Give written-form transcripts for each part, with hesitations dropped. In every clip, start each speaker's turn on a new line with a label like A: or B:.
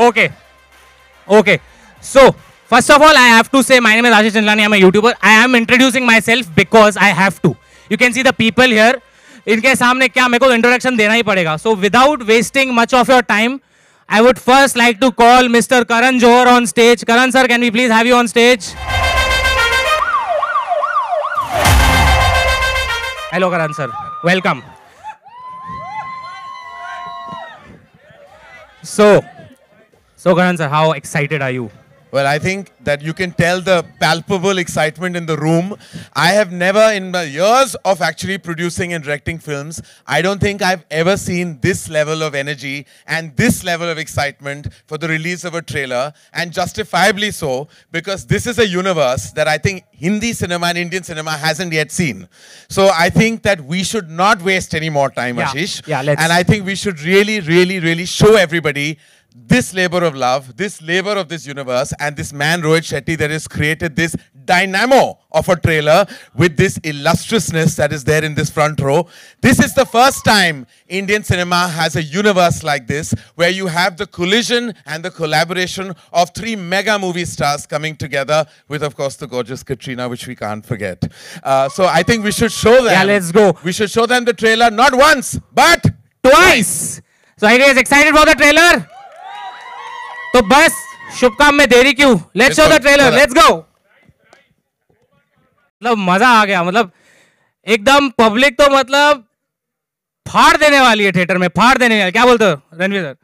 A: Okay. So, first of all, I have to say my name is Ajay Chandlani. I'm a YouTuber. I am introducing myself because I have to. You can see the people here. इनके सामने क्या मेरे को introduction देना ही पड़ेगा. So, without wasting much of your time, I would first like to call Mr. Karan Johar on stage. Karan sir, can we please have you on stage? Hello Karan sir. Welcome. So Karan sir, how excited are you?
B: Well, I think that you can tell the palpable excitement in the room. I have never, in the years of actually producing and directing films, I don't think I've ever seen this level of energy and this level of excitement for the release of a trailer, and justifiably so, because this is a universe that I think Hindi cinema and Indian cinema hasn't yet seen. So I think that we should not waste any more time, Ashish.
A: Yeah, let's.
B: And I think we should really show everybody this labor of love, this labor of this universe, and this man Rohit Shetty that has created this dynamo of a trailer with this illustriousness that is there in this front row. This is the first time Indian cinema has a universe like this, where you have the collision and the collaboration of 3 mega movie stars coming together with, of course, the gorgeous Katrina, which we can't forget. So I think we should show them.
A: Yeah, let's go.
B: We should show them the trailer not once, but
A: twice. So are you guys excited for the trailer? तो बस शुभ काम में देरी क्यों? Let's show the trailer. Let's go. मतलब मजा आ गया. मतलब एकदम पब्लिक तो मतलब फाड़ देने वाली है थिएटर में. फाड़ देने वाली. क्या बोलते हो रणवीर सर?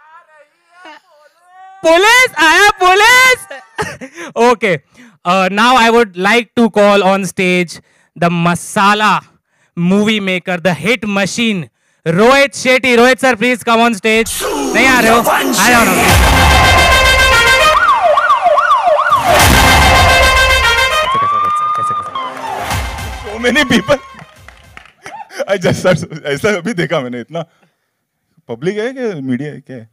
A: पुलिस आया police. Okay. Now I would like to call on stage the masala movie maker, the hit machine, Rohit Shetty. Rohit sir, please come on stage. नहीं आ रहे हो? आ जाओ ना.
C: So many people. I just ऐसा अभी देखा मैंने. इतना पब्लिक है कि मीडिया है क्या है?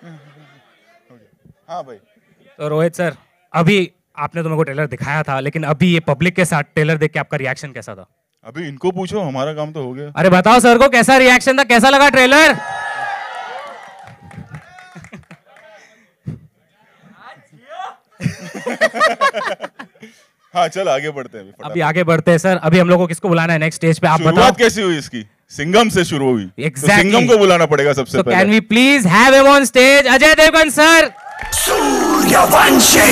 C: हाँ भाई.
A: तो रोहित सर, अभी आपने तो मेरे को ट्रेलर दिखाया था, लेकिन अभी ये पब्लिक के साथ ट्रेलर देख के आपका रिएक्शन कैसा था?
C: अभी इनको पूछो, हमारा काम तो हो गया.
A: अरे बताओ सर को कैसा रिएक्शन था, कैसा लगा ट्रेलर?
C: हाँ चल आगे बढ़ते हैं.
A: अभी आगे बढ़ते हैं सर. अभी हम लोग को किसको बुलाना है नेक्स्ट स्टेज पे, आप बताओ.
C: शुरुआत कैसी हुई इसकी? सिंघम से शुरू हुई.
A: Exactly.
C: तो सिंघम को बुलाना पड़ेगा सबसे पहले.
A: Can we please have him on stage? Ajay Devgn sir.
D: Sooryavanshi.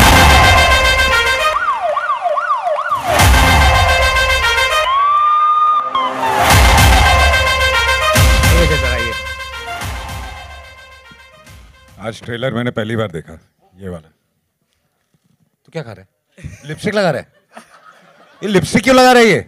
E: आज ट्रेलर मैंने पहली बार देखा, ये वाला. तू क्या खा रहा है? लिपस्टिक लगा रहा है? ये लिपस्टिक क्यों लगा रहा है ये?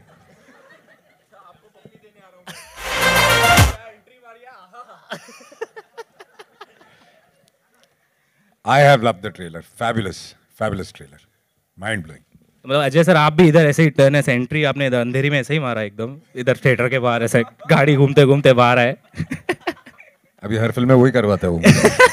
E: I have loved the trailer. Fabulous trailer. Mind blowing.
A: मतलब अजय सर आप भी इधर ऐसे ही टर्न ऐसे एंट्री आपने इधर अंधेरी में ऐसे ही मारा एकदम, इधर थिएटर के बाहर ऐसे गाड़ी घूमते घूमते बाहर आए.
E: अभी हर फिल्म में वही करवाता है वो.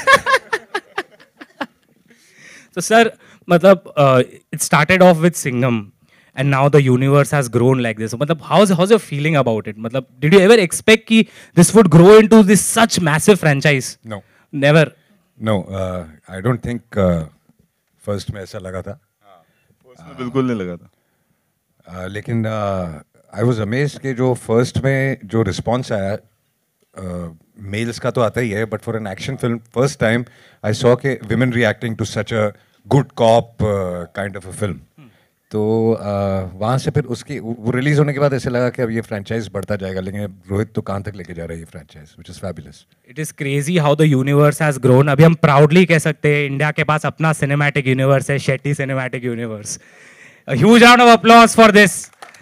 A: So sir, मतलब it started off with Singham and now the universe has grown like this. मतलब how's your feeling about it? मतलब did you ever expect कि this would grow into this such massive franchise?
E: No.
A: Never.
E: No, I don't think first में ऐसा लगा था.
C: first में बिल्कुल नहीं लगा था.
E: लेकिन I was amazed कि जो first में जो response आया, मेल्स का तो आता ही है, but for an action film first time I saw के women reacting to such a good cop kind of a film. तो वहाँ से फिर उसकी वो रिलीज होने के बाद ऐसे लगा कि अब ये फ्रेंचाइज बढ़ता जाएगा. लेकिन रोहित तो कहाँ तक लेके जा रहा है ये franchise, which is fabulous.
A: It is crazy how the universe has grown. अभी हम प्राउडली कह सकते हैं इंडिया के पास अपना सिनेमैटिक यूनिवर्स है, Shetty cinematic universe. A huge round of applause for this.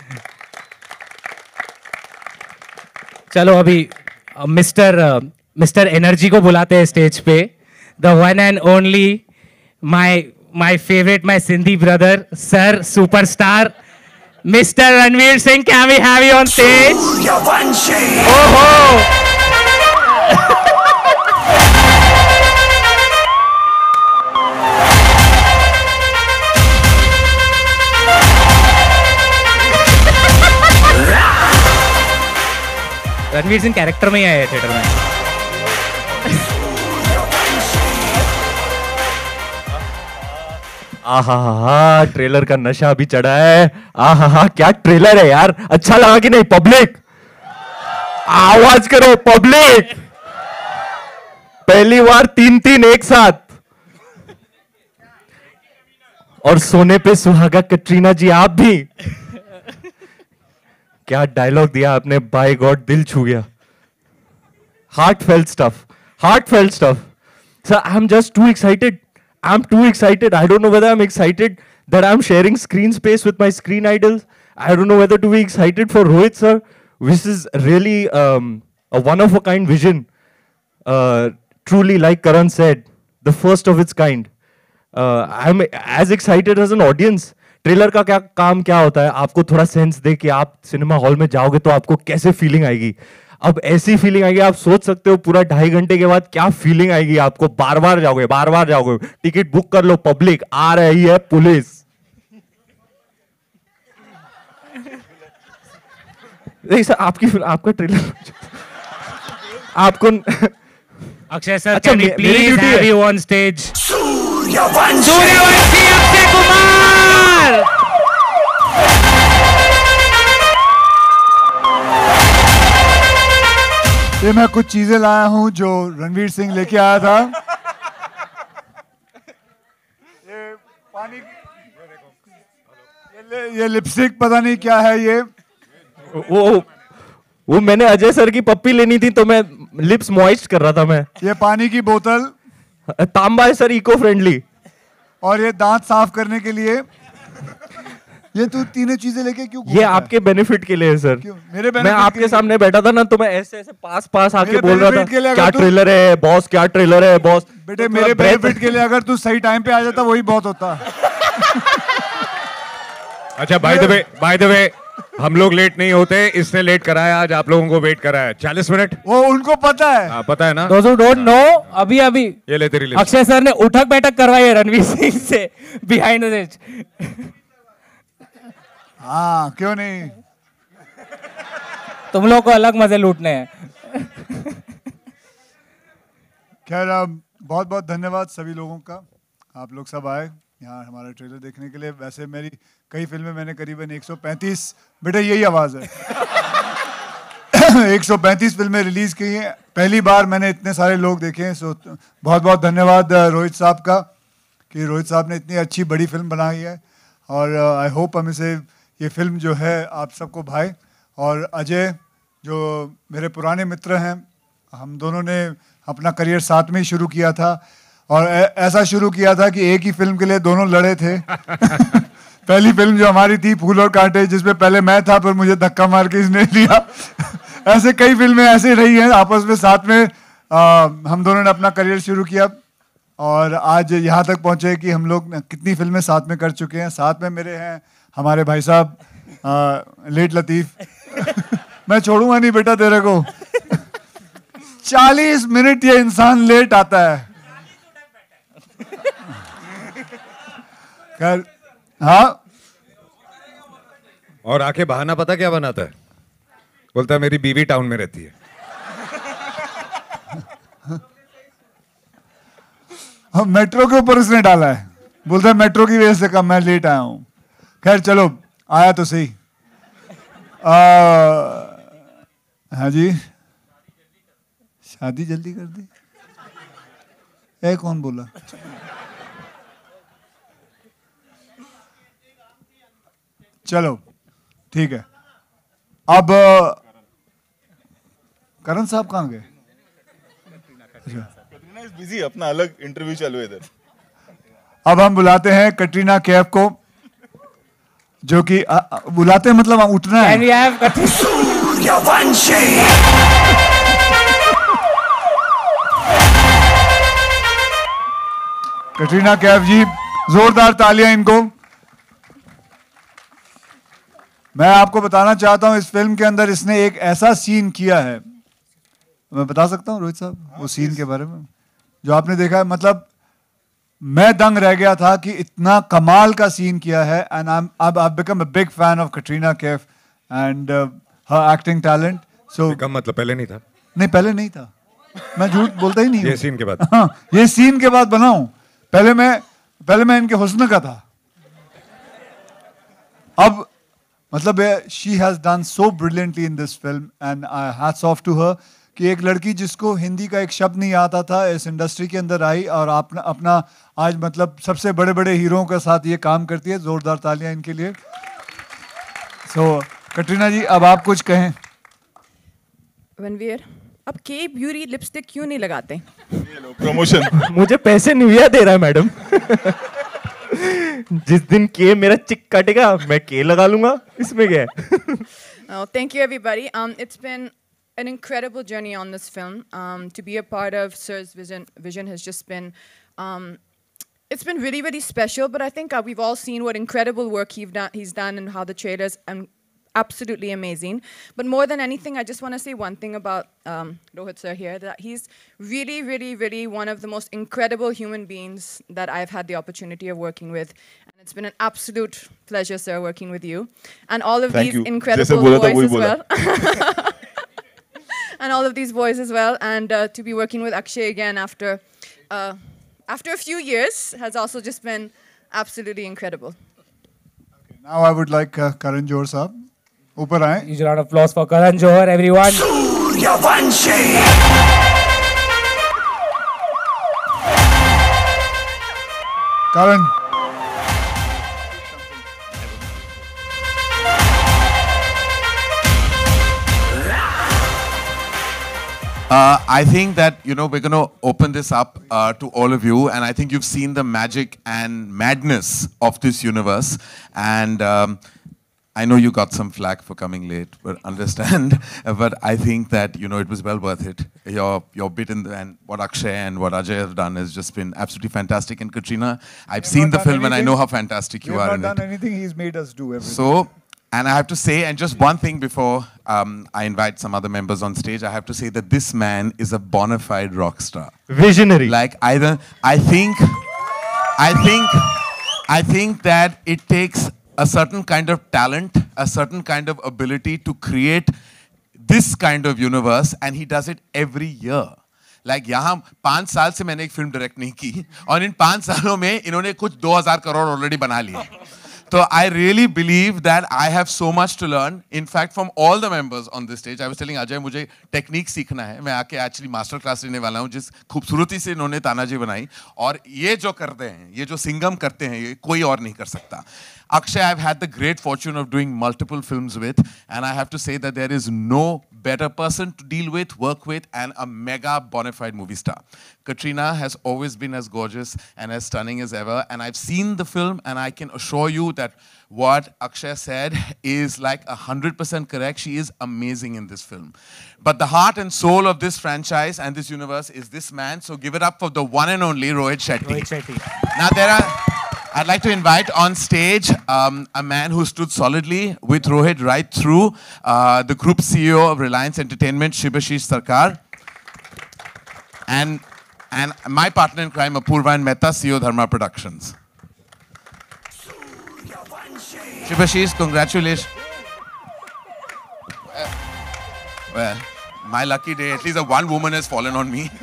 A: चलो अभी मिस्टर एनर्जी को बुलाते हैं स्टेज पे. The one and only my favourite, my Sindhi brother, sir superstar mister Ranveer Singh. Can we have you on stage? ओहो. Ranveer Singh character में ही आए थिएटर में.
F: आहा ट्रेलर का नशा अभी चढ़ा है। आहा क्या ट्रेलर है यार, अच्छा लगा कि नहीं? पब्लिक आवाज करो, पब्लिक। पहली बार 3-3 एक साथ। और सोने पे सुहागा कटरीना जी आप भी। क्या डायलॉग दिया आपने, बाय गॉड दिल छू गया। Heartfelt stuff. Heartfelt stuff. So I'm just too excited. I'm too excited. I don't know whether I'm excited that I'm sharing screen space with my screen idols. I don't know whether to be excited for Rohit sir. This is really a one-of-a-kind vision. Truly, like Karan said, the first of its kind. I'm as excited as an audience. Trailer का क्या काम क्या होता है, आपको थोड़ा sense they कि आप सिनेमा हॉल में जाओगे तो आपको कैसे फीलिंग आएगी। अब ऐसी फीलिंग आएगी, आप सोच सकते हो पूरा 2.5 घंटे के बाद क्या फीलिंग आएगी आपको। बार बार जाओगे। टिकट बुक कर लो, पब्लिक आ रही है पुलिस। सर आपका ट्रेलर आपको
A: Akshay sir, can we please have you on stage? Sooryavanshi Akshay Kumar.
G: ये मैं कुछ चीजें लाया हूं जो रणवीर सिंह लेके आया था। ये पानी की, ये लिपस्टिक पता नहीं क्या है ये।
F: वो मैंने अजय सर की पप्पी लेनी थी तो मैं लिप्स मॉइस्ट कर रहा था मैं।
G: ये पानी की बोतल,
F: तांबा है सर, इको फ्रेंडली।
G: और ये दांत साफ करने के लिए। ये तू तीनों चीजें लेके क्यों?
F: ये आपके बेनिफिट के लिए है सर।
G: मेरे
F: मैं आपके सामने बैठा था ना तो मैं ऐसे पास आके बोल रहा था क्या
G: ट्रेलर
F: है बॉस, क्या ट्रेलर है बॉस।
G: बेटे मेरे बेनिफिट के लिए अगर तू सही टाइम पे आ जाता वही बहुत होता।
E: अच्छा बाय द वे हम लोग लेट नहीं होते, इसने लेट कराया आज, आप लोगों को वेट कराया 40 मिनट।
G: वो उनको पता है।
E: पता है ना।
A: Those who don't know, अभी
E: ये ले तेरी लिस्ट।
A: अक्षय सर ने उठक बैठक करवाई है रणवीर सिंह से बिहाइंड द स्टेज।
G: हाँ क्यों नहीं,
A: तुम लोग को अलग मजे लूटने हैं।
G: खैर बहुत बहुत धन्यवाद सभी लोगों का, आप लोग सब आए यहाँ हमारा ट्रेलर देखने के लिए। वैसे मेरी कई फिल्में मैंने करीबन 135, बेटे यही आवाज़ है 135 फिल्में रिलीज़ की हैं। पहली बार मैंने इतने सारे लोग देखे हैं। सो बहुत बहुत धन्यवाद रोहित साहब का कि रोहित साहब ने इतनी अच्छी बड़ी फिल्म बनाई है। और आई होप हम इसे, ये फिल्म जो है आप सबको भाए। और अजय जो मेरे पुराने मित्र हैं, हम दोनों ने अपना करियर साथ में ही शुरू किया था। और ऐसा शुरू किया था कि एक ही फिल्म के लिए दोनों लड़े थे। पहली फिल्म जो हमारी थी फूल और कांटे, जिसमें पहले मैं था पर मुझे धक्का मार के इसने लिया। ऐसे कई फिल्में ऐसे रही हैं आपस में, साथ में हम दोनों ने अपना करियर शुरू किया और आज यहाँ तक पहुँचे कि हम लोग कितनी फिल्में साथ में कर चुके हैं। साथ में मेरे हैं हमारे भाई साहब लेट लतीफ़। मैं छोड़ूंगा नहीं बेटा तेरे को। 40 मिनट ये इंसान लेट आता है। खैर हाँ,
E: और आके बहाना पता क्या बनाता है, बोलता है मेरी बीवी टाउन में रहती है।
G: हम मेट्रो के ऊपर उसने डाला है, बोलता है मेट्रो की वजह से कम मैं लेट आया हूं। खैर चलो आया तो सही। हाँ जी, शादी जल्दी कर दी, ये कौन बोला? चलो ठीक है। अब करण साहब कहाँ गए?
C: कटरीना इज बिजी, अपना अलग इंटरव्यू चालू है इधर।
G: अब हम बुलाते हैं कटरीना कैफ को, जो कि बुलाते हैं मतलब उठना है।
D: सूर्यवंशी।
G: कटरीना कैफ जी, जोरदार तालियां इनको। मैं आपको बताना चाहता हूं इस फिल्म के अंदर इसने एक ऐसा सीन किया है, मैं बता सकता हूं रोहित साहब वो सीन के बारे में जो आपने देखा है। मतलब मैं दंग रह गया था कि इतना कमाल का सीन किया है। And I become a big fan of Katrina Kaif and her acting talent. So
E: मतलब पहले नहीं था?
G: नहीं पहले नहीं था, मैं झूठ बोलता ही नहीं।
E: ये सीन के बाद?
G: हाँ, ये सीन के बाद बनाऊं। पहले मैं पहले मैं इनके हुस्न का था, अब मतलब she has done so brilliantly in this film and hats off to her कि एक लड़की जिसको हिंदी का एक शब्द नहीं आता था इस इंडस्ट्री के अंदर आई और अपना आज मतलब सबसे बड़े बड़े हीरोओं के साथ ये काम करती है. जोरदार तालियां इनके लिए. सो कटरीना जी अब आप कुछ कहें.
H: रणवीर, अब के ब्यूटी लिपस्टिक क्यों नहीं लगाते?
C: प्रमोशन.
F: मुझे पैसे निविया दे रहा है मैडम. जिस दिन के मेरा चिक काटेगा मैं के लगा लूंगा, इसमें क्या है?
H: Thank you everybody. It's been an incredible journey on this film. To be a part of Sir's vision has just been, it's been really, really special. But I think we've all seen what incredible work he's done and how the trailers absolutely amazing. But more than anything, I just want to say one thing about Rohit sir here, that he's really, really, really one of the most incredible human beings that I've had the opportunity of working with. And it's been an absolute pleasure, sir, working with you. And all of these incredible boys as well. And all of these boys as well. And to be working with Akshay again after a few years has also just been absolutely incredible.
G: Okay, now I would like Karan Johar sahab. ऊपर आए.
A: Huge round of applause for Karan Johar, everyone.
D: Sooryavanshi.
G: Karan.
B: I think that, you know, we're going to open this up to all of you, and I think you've seen the magic and madness of this universe. And I know you got some flack for coming late, but understand. But I think that, you know, it was well worth it. Your bit in and what Akshay and what Ajay have done has just been absolutely fantastic. And Katrina, I've seen the film and I know how fantastic you are in it.
G: We have not done anything. He's made us do everything.
B: So, and I have to say, and just one thing before I invite some other members on stage, I have to say that this man is a bona fide rock star.
F: Visionary.
B: Like I think that it takes a certain kind of talent, a certain kind of ability to create this kind of universe, and he does it every year. Like यहाँ 5 साल से मैंने एक film direct नहीं की, और इन 5 सालों में इन्होंने कुछ 2000 करोड़ ऑलरेडी बना लिए. So I really believe that I have so much to learn. In fact, from all the members on this stage, I was telling Ajay, मुझे टेक्निक सीखना है. मैं आके actually मास्टर क्लास लेने वाला हूँ, जिस खूबसूरती से इन्होंने तानाजी बनाई. और ये जो करते हैं, ये जो सिंगम करते हैं, ये कोई और नहीं कर सकता. Akshay, I've had the great fortune of doing multiple films with, and I have to say that there is no better person to deal with, work with, and a mega bona fide movie star. Katrina has always been as gorgeous and as stunning as ever, and I've seen the film, and I can assure you that what Akshay said is like 100% correct. She is amazing in this film. But the heart and soul of this franchise and this universe is this man, so give it up for the one and only Rohit Shetty.
A: Rohit Shetty.
B: Now I'd like to invite on stage a man who stood solidly with Rohit right through, the group CEO of Reliance Entertainment, Shibashish Sarkar, and my partner in crime, Apoorva and Mehta, CEO Dharma Productions. Shibashish, congratulations. Well, my lucky day, at least one woman has fallen on me.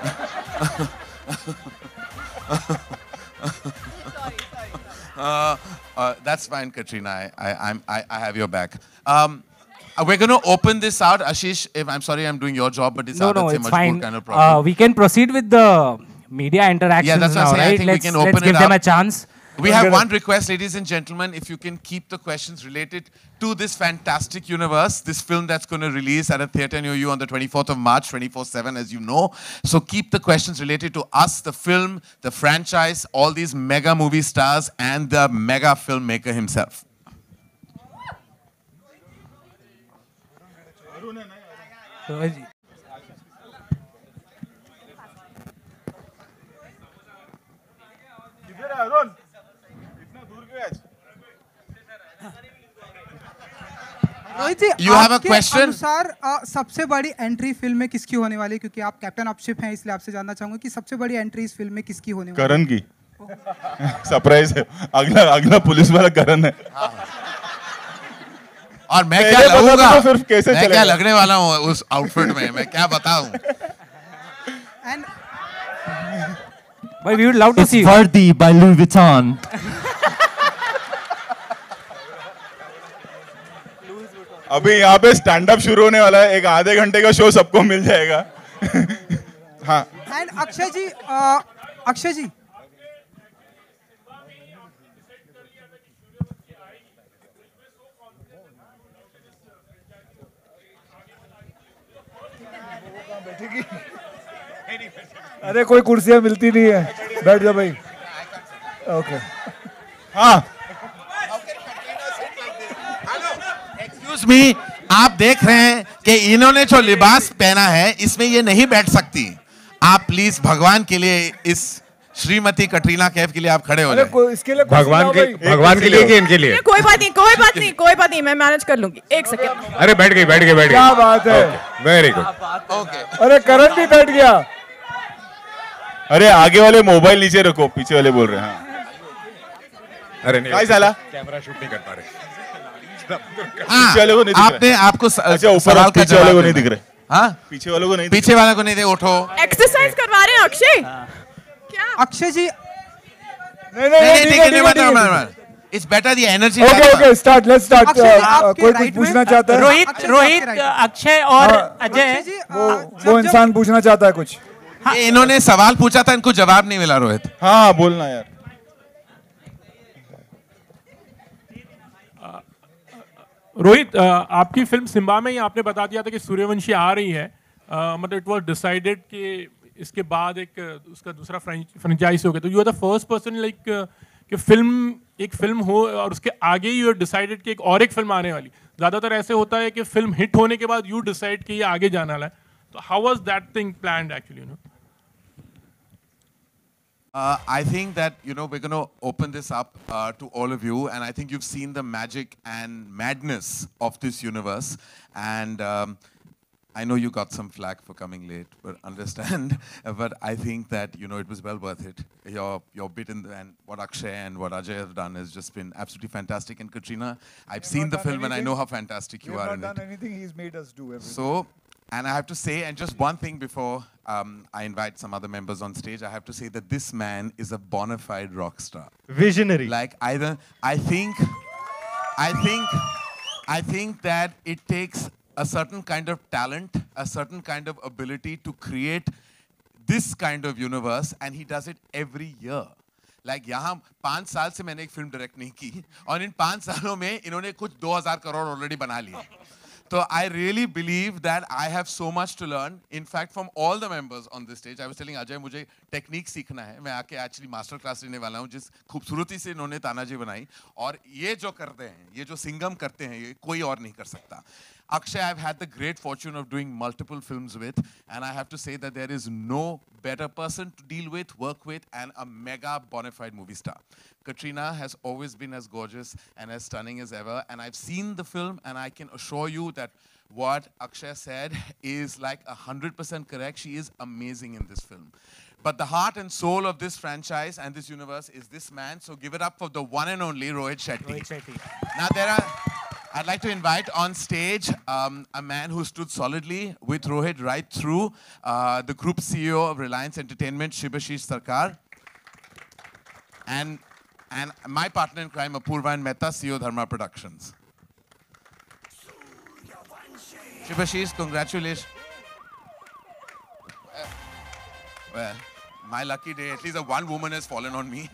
B: That's fine, Katrina. I have your back. We're going to open this out. Ashish, I'm sorry I'm doing your job, but it's
A: it's fine.
B: Kind of problem.
A: We can proceed with the media interactions
B: Yeah, that's what
A: now,
B: I'm saying.
A: right?
B: I think we can open
A: let's give
B: it
A: them
B: up.
A: a chance.
B: We have one request, ladies and gentlemen. If you can keep the questions related to this fantastic universe, this film that's going to release at a theatre near you on the 24th of March, 24/7, as you know. So keep the questions related to us, the film, the franchise, all these mega movie stars, and the mega filmmaker himself.
I: Rohit ji,
B: You have a
I: आपके
B: question?
I: अनुसार सबसे बड़ी entry film में किसकी होने वाली है? क्योंकि आप कैप्टन ऑफ शिप हैं, इसलिए आपसे जानना चाहूंगा कि सबसे बड़ी एंट्री इस फिल्म में किसकी होने वाली है?
C: करण की. सरप्राइज है. अगला पुलिस वाला करण है.
B: और मैं क्या लगूंगा?
C: तो फिर कैसे
B: मैं क्या लगने वाला हूँ उस आउटफिट में? मैं क्या बताऊं?
A: But we would love to
F: It's
A: see you.
F: Vardy by Louis Vuitton.
C: अभी यहाँ पे स्टैंड अप शुरू होने वाला है, एक आधे घंटे का शो सबको मिल जाएगा. हाँ.
I: एंड अक्षय जी, अक्षय जी,
G: अरे कोई कुर्सियां मिलती नहीं है, बैठ जा भाई. ओके.
C: हाँ.
B: एक्सक्यूज मी, आप देख रहे हैं कि इन्होंने जो लिबास पहना है इसमें ये नहीं बैठ सकती. आप प्लीज भगवान के लिए इस श्रीमती कटरीना कैफ के लिए आप खड़े हो जाए.
G: इसके लिए
E: भगवान के लिए कि इनके लिए?
H: कोई बात नहीं, कोई बात नहीं, कोई बात नहीं, मैं मैनेज कर लूंगी. एक सेकंड.
E: अरे बैठ गई.
G: क्या बात है.
E: Very good.
B: ओके.
G: अरे करण भी बैठ गया.
C: अरे आगे वाले मोबाइल नीचे रखो, पीछे वाले बोल रहे हैं. हाँ.
E: अरे नहीं
C: काय झाला?
E: कैमरा शूट नहीं कर पा रहे.
C: पीछे वाले को नहीं दिख रहा.
B: आपने आपको
C: अच्छा, ऊपर
B: सवाल का
C: पीछे वाले
B: जवाब
C: को नहीं
B: देना
C: दिख
B: है.
C: रहे.
B: हाँ,
C: पीछे वालों को नहीं.
B: पीछे वाले को नहीं दे. उठो.
H: एक्सरसाइज करवा रहे हैं अक्षय. क्या?
I: अक्षय जी,
B: नहीं, ठीक है. It's better the energy.
G: Okay, start. Let's start.
I: Akshay ji, आपके
G: कोई कुछ
I: right
G: पूछना
I: में-
G: चाहता है?
A: रोहित, अक्षय और अजय.
I: अक्षय जी,
G: वो इंसान पूछना चाहता है कुछ.
B: ये इन्होंने सवाल पूछा था, इनको जवाब नहीं मिला. रोहित,
C: हाँ बोलना यार.
J: रोहित, आपकी फिल्म सिम्बा में ही आपने बता दिया था कि सूर्यवंशी आ रही है. मतलब इट वाज डिसाइडेड कि इसके बाद एक उसका दूसरा फ्रेंचाइज हो गया. तो you are the first person like कि एक फिल्म हो और उसके आगे यू आर डिसाइडेड कि एक फिल्म आने वाली. ज़्यादातर ऐसे होता है कि फिल्म हिट होने के बाद यू डिसाइड कि ये आगे जाना वाला है. तो how was that thing planned actually, you know?
B: I think that, we're going to open this up to all of you, and I think you've seen the magic and madness of this universe. And I know you got some flack for coming late, but understand. But I think that, it was well worth it. Your bit and what Akshay and what Ajay have done has just been absolutely fantastic. And Katrina, I've seen the film and I know how fantastic you are in it.
G: We have not done anything. He's made us do everything.
B: So, and I have to say, and just one thing before I invite some other members on stage, I have to say that this man is a bona fide rock star.
F: Visionary.
B: Like I think that it takes a certain kind of talent, a certain kind of ability to create this kind of universe, and he does it every year. Like यहाँ 5 साल से मैंने एक film direct नहीं की, और इन 5 सालों में इन्होंने कुछ 2000 करोड़ ऑलरेडी बना लिए. So I really believe that I have so much to learn. In fact, from all the members on this stage, I was telling Ajay, मुझे टेक्निक सीखना है. मैं आके actually मास्टर क्लास लेने वाला हूँ, जिस खूबसूरती से इन्होंने तानाजी बनाई. और ये जो करते हैं, ये जो सिंगम करते हैं, ये कोई और नहीं कर सकता. Akshay, I've had the great fortune of doing multiple films with, and I have to say that there is no better person to deal with, work with, and a mega bona fide movie star. Katrina has always been as gorgeous and as stunning as ever, and I've seen the film, and I can assure you that what Akshay said is like 100% correct. She is amazing in this film. But the heart and soul of this franchise and this universe is this man, so give it up for the one and only Rohit Shetty. Now I'd like to invite on stage a man who stood solidly with Rohit right through, the group CEO of Reliance Entertainment, Shibashish Sarkar, and my partner in crime, Apoorva and Mehta, CEO Dharma Productions. Shibashish, congratulations. Well, my lucky day, at least one woman has fallen on me.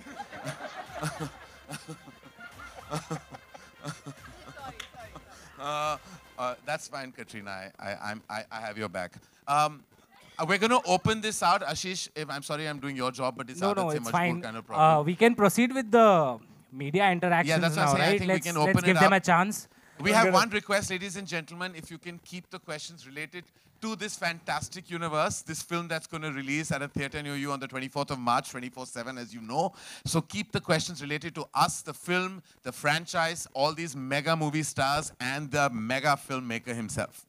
B: That's fine, Katrina. I have your back. We're going to open this out. Ashish, I'm sorry I'm doing your job, but it's
A: No,
B: it's a
A: it's
B: much
A: fine.
B: more kind of problem.
A: We can proceed with the media interactions
B: Yeah, that's what I'm
A: now,
B: saying. I
A: right?
B: think we can open
A: Let's
B: it
A: give them
B: up.
A: a chance.
B: We have one request, ladies and gentlemen. If you can keep the questions related to this fantastic universe, this film that's going to release at a theater near you on the 24th of March, 24/7, as you know. So keep the questions related to us, the film, the franchise, all these mega movie stars, and the mega filmmaker himself.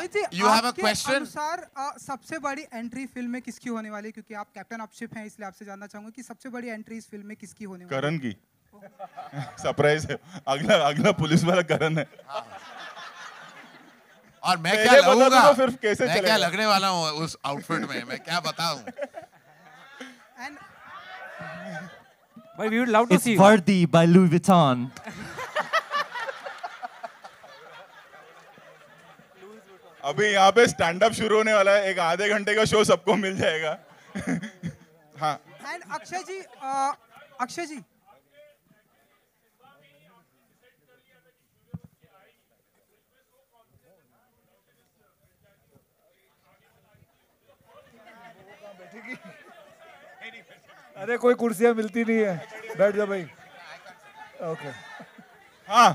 I: Rohit ji,
B: you have a
I: आपके
B: question?
I: अनुसार सबसे बड़ी entry film में किसकी होने वाली है? क्योंकि आप कैप्टन ऑफ शिप हैं, इसलिए आपसे जानना चाहूंगा कि सबसे बड़ी एंट्री इस फिल्म में किसकी होने वाली है?
C: करण की। सरप्राइज है, अगला पुलिस वाला करण है।
B: और मैं क्या लगूंगा?
C: तो फिर कैसे
B: मैं क्या लगने वाला हूँ उस आउटफिट में? मैं क्या बताऊं?
A: But we would love to
F: It's
A: see you.
F: Vardy by Louis Vuitton.
C: अभी यहाँ पे स्टैंड अप शुरू होने वाला है, एक आधे घंटे का शो सबको मिल जाएगा। हाँ।
I: एंड अक्षय जी
G: अरे कोई कुर्सियां मिलती नहीं है, बैठ जा भाई। ओके।
C: हाँ।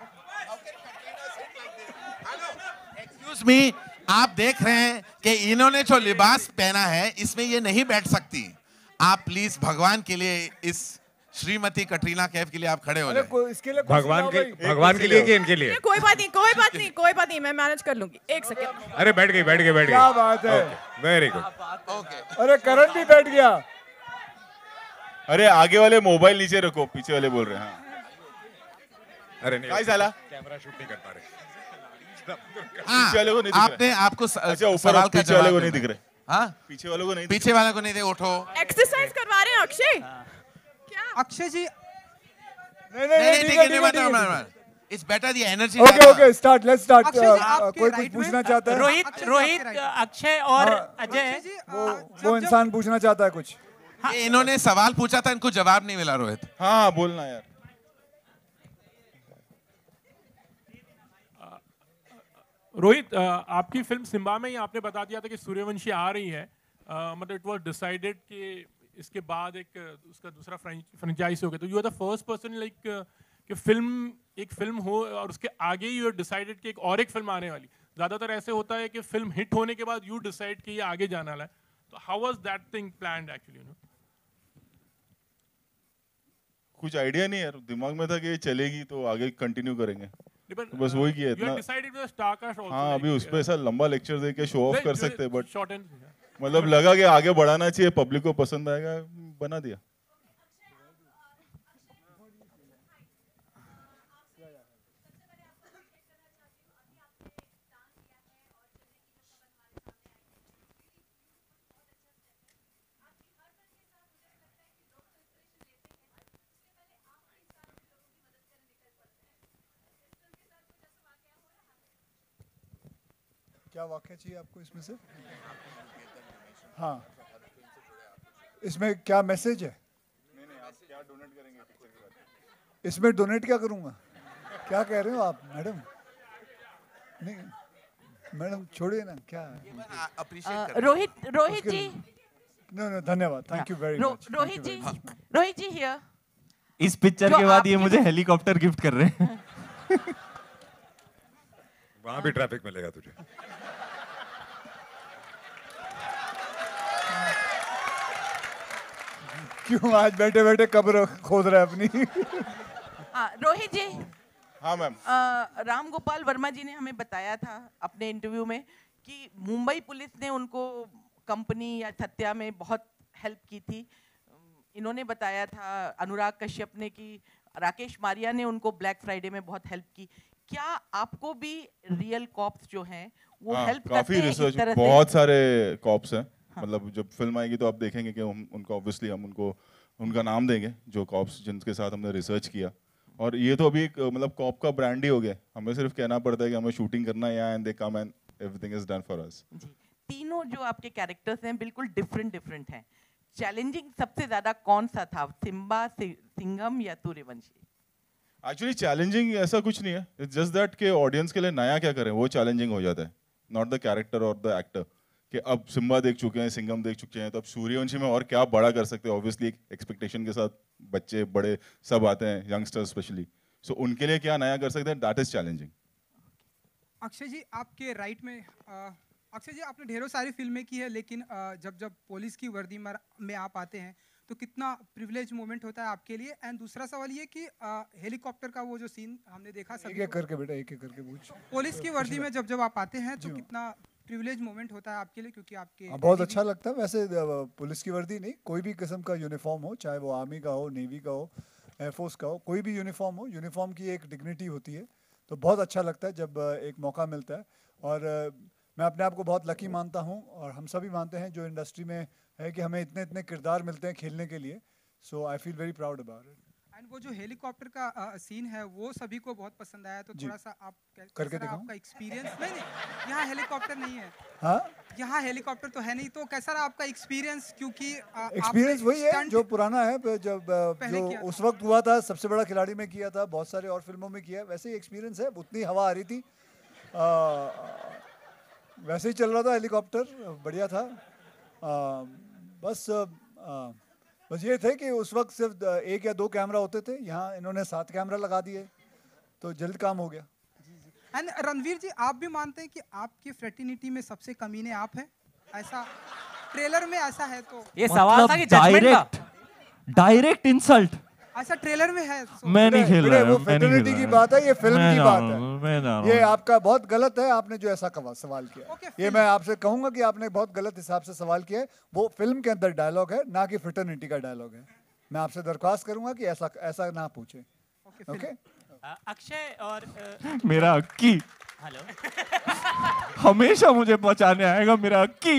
B: एक्सक्यूज मी, आप देख रहे हैं कि इन्होंने जो लिबास पहना है इसमें ये नहीं बैठ सकती। आप प्लीज भगवान के लिए इस श्रीमती कटरीना कैफ के लिए आप खड़े हो जाए।
G: इसके लिए
E: भगवान के लिए कि इनके लिए?
H: कोई बात नहीं, मैं मैनेज कर लूंगी। एक सेकंड।
E: अरे बैठ गई
G: क्या बात है,
E: वेरी गुड।
G: अरे करण भी बैठ गया।
C: अरे आगे वाले मोबाइल नीचे रखो, पीछे वाले बोल रहे हैं। हाँ।
E: अरे नहीं,
C: काय साला
E: कैमरा शूट नहीं कर पा रहे।
C: पीछे वाले को नहीं दिख रहा।
B: आपने आपको
C: अच्छा, ऊपर
B: सवाल का
C: पीछे वाले
B: जवाब
C: को नहीं
B: देना
C: दिख
B: है।
C: रहे।
B: हाँ,
C: पीछे वालों को नहीं,
B: पीछे वाले को नहीं दे, उठो।
H: एक्सरसाइज करवा रहे हैं अक्षय। क्या
I: अक्षय जी?
B: नहीं, ठीक है, it's better the energy.
G: Okay, start, let's start. कोई कुछ
I: right
G: पूछना चाहता है?
A: रोहित, अक्षय और अजय,
G: वो इंसान पूछना चाहता है कुछ।
B: इन्होंने सवाल पूछा था, इनको जवाब नहीं मिला। रोहित,
C: हाँ बोलना यार।
J: रोहित, आपकी फिल्म सिम्बा में ही आपने बता दिया था कि सूर्यवंशी आ रही है। मतलब इट वाज डिसाइडेड कि इसके बाद उसका दूसरा फ्रेंचाइज हो गया। तो you are the first person like कि एक फिल्म हो और उसके आगे यू आर डिसाइडेड कि एक फिल्म आने वाली। ज्यादातर ऐसे होता है कि फिल्म हिट होने के बाद यू डिसाइड कि ये आगे जाने वाला है। तो how was that thing planned actually?
C: कुछ आइडिया नहीं यार, दिमाग में था कि ये चलेगी तो आगे कंटिन्यू करेंगे, तो बस वही किया इतना। हाँ, अभी उस पर ऐसा लंबा लेक्चर दे के शो ऑफ कर सकते, बट मतलब लगा कि आगे बढ़ाना चाहिए, पब्लिक को पसंद आएगा, बना दिया।
G: क्या वाक्य चाहिए आपको इसमें से? हाँ, इसमें क्या मैसेज है?
C: नहीं, आप क्या डोनेट करेंगे पिक्चर के बाद?
G: इसमें डोनेट क्या करूंगा? क्या कह रहे हो आप मैडम? नहीं मैडम, छोड़िए ना। क्या
K: रोहित जी?
G: नो, धन्यवाद, thank you very much.
K: Rohit ji here.
F: इस पिक्चर के बाद ये मुझे हेलीकॉप्टर गिफ्ट कर रहे हैं।
E: वहां भी ट्रैफिक मिलेगा तुझे।
G: क्यों आज बैठे बैठे कब्र खोद रहा है अपनी?
K: रोहित जी।
C: हाँ मैम।
K: राम गोपाल वर्मा जी ने हमें बताया था अपने इंटरव्यू में कि मुंबई पुलिस ने उनको कंपनी या थत्या में बहुत हेल्प की थी। इन्होंने बताया था अनुराग कश्यप ने कि राकेश मारिया ने उनको ब्लैक फ्राइडे में बहुत हेल्प की। क्या आपको भी रियल कॉप्स जो हैं वो हेल्प करते हैं?
C: रिसर्च, बहुत सारे कॉप्स हैं। हाँ। मतलब जब फिल्म आएगी तो आप देखेंगे कि उनको ऑब्वियसली हम उनका नाम देंगे, जो कॉप्स जिनके साथ हमने रिसर्च किया। और ये तो अभी एक मतलब कॉप का ब्रांड ही हो गया। हमें सिर्फ कहना पड़ता है कि हमें शूटिंग करना है यहाँ, and they come and everything is done for us.
K: तीनों जो आपके कैरेक्टर्स हैं बिल्कुल डिफरेंट हैं। चैलेंजिंग सबसे ज्यादा कौन सा था, सिम्बा, सिंघम या सूर्यवंशी?
C: एक्चुअली चैलेंजिंग ऐसा कुछ नहीं है, इट्स जस्ट दैट कि ऑडियंस के लिए नया क्या करें वो चैलेंजिंग हो जाता है, नॉट द कैरेक्टर और द एक्टर। कि अब सिम्बा देख चुके हैं, सिंघम देख चुके हैं, तो अब सूर्यवंशी में और क्या बड़ा कर सकते हैं। ऑब्वियसली एक एक्सपेक्टेशन के साथ बच्चे बड़े सब आते हैं, यंगस्टर्स स्पेशली, सो उनके लिए क्या नया कर सकते हैं, that is challenging.
I: Akshay ji आपके राइट में, अक्षय जी आपने ढेरों सारी फिल्में की है, लेकिन जब पुलिस की वर्दी में आप आते हैं तो तो कितना प्रिविलेज मोमेंट होता है आपके लिए? एंड दूसरा सवाल ये कि हेलीकॉप्टर का वो जो सीन हमने देखा,
G: एक एक करके बेटा, एक एक करके पूछ।
I: पुलिस की वर्दी में जब आप आते हैं तो कितना प्रिविलेज मोमेंट होता है आपके लिए, क्योंकि आपके
G: बहुत अच्छा लगता है। वैसे पुलिस की वर्दी नहीं, कोई भी किस्म का यूनिफॉर्म हो, चाहे वो आर्मी का हो, नेवी का हो, एयरफोर्स का हो, कोई भी यूनिफॉर्म हो, यूनिफॉर्म की एक डिग्निटी होती है। तो बहुत अच्छा लगता है जब एक मौका मिलता है। और मैं अपने आप को बहुत लकी मानता हूँ, और हम सभी मानते हैं जो इंडस्ट्री में है, कि हमें इतने इतने किरदार मिलते हैं खेलने के लिए। So I feel very proud about it.
I: And वो जो हेलीकॉप्टर का सीन है वो सभी को बहुत पसंद आया, तो थोड़ा सा आप
G: करके दिखाऊं?
I: आपका एक्सपीरियंस? नहीं, यहाँ हेलीकॉप्टर नहीं है।
G: हाँ,
I: यहाँ हेलीकॉप्टर तो है नहीं, तो कैसा रहा आपका एक्सपीरियंस? क्योंकि
G: एक्सपीरियंस वही है जो पुराना है, जब जो उस वक्त हुआ था, सबसे बड़ा खिलाड़ी में किया था, बहुत सारे और फिल्मों में किया, वैसे ही एक्सपीरियंस है। उतनी हवा आ रही थी, वैसे ही चल रहा था हेलीकॉप्टर, बढ़िया था। बस ये थे कि उस वक्त सिर्फ 1 या 2 कैमरा होते थे, यहाँ इन्होंने 7 कैमरा लगा दिए, तो जल्द काम हो गया।
I: एंड रणवीर जी, आप भी मानते हैं कि आपकी फ्रेटर्निटी में सबसे कमीने आप हैं? ऐसा ट्रेलर में ऐसा है तो
A: ये सवाल था कि जजमेंट का
F: डायरेक्ट इंसल्ट
I: ऐसा ट्रेलर में है।
F: मैं नहीं खेल रहा,
G: वो फ्रेटर्निटी की बात है, ये फिल्म की बात है। ये आपका बहुत गलत है, आपने जो ऐसा सवाल किया। ये मैं आपसे कहूंगा कि आपने बहुत गलत हिसाब से सवाल किया है। वो फिल्म के अंदर डायलॉग है, ना कि फ्रेटर्निटी का डायलॉग है। मैं आपसे दरख्वास्त करूंगा कि ऐसा ना पूछे। ओके?
L: अक्षय और
F: मेरा अक्की
L: हेलो
F: हमेशा मुझे बचाने आएगा, मेरा अक्की।